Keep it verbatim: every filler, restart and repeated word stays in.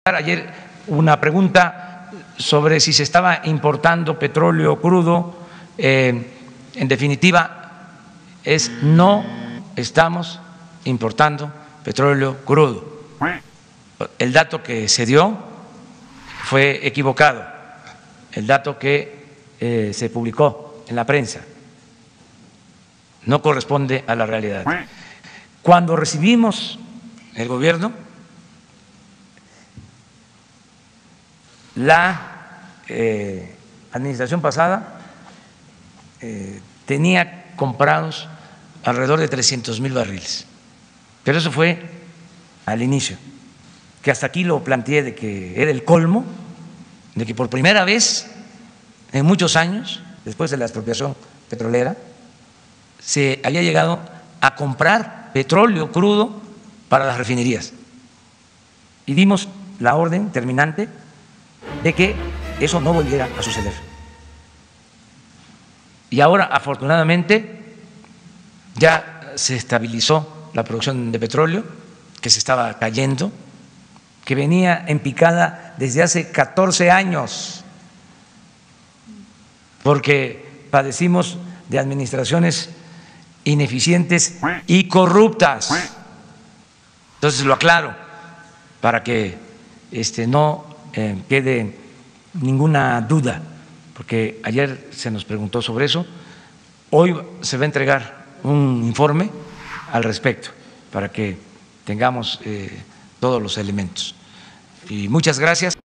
Ayer una pregunta sobre si se estaba importando petróleo crudo. Eh, en definitiva, es no estamos importando petróleo crudo. El dato que se dio fue equivocado, el dato que eh, se publicó en la prensa no corresponde a la realidad. Cuando recibimos el gobierno, la eh, administración pasada eh, tenía comprados alrededor de trescientos mil barriles, pero eso fue al inicio, que hasta aquí lo planteé de que era el colmo, de que por primera vez en muchos años, después de la expropiación petrolera, se había llegado a comprar petróleo crudo para las refinerías. Y dimos la orden terminante de que eso no volviera a suceder. Y ahora, afortunadamente, ya se estabilizó la producción de petróleo, que se estaba cayendo, que venía en picada desde hace catorce años, porque padecimos de administraciones ineficientes y corruptas. Entonces lo aclaro para que este, no eh, quede ninguna duda, porque ayer se nos preguntó sobre eso. Hoy se va a entregar un informe al respecto para que tengamos eh, todos los elementos. Y muchas gracias.